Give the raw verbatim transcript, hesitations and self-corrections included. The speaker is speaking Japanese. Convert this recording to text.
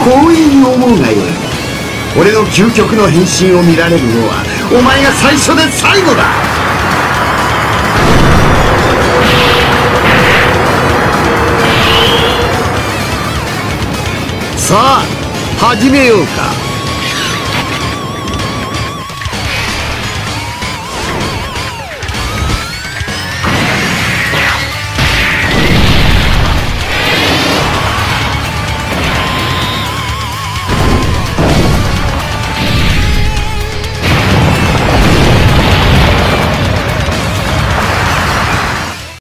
光栄に思うがよい。俺の究極の変身を見られるのはお前が最初で最後だ。さあ始めようか。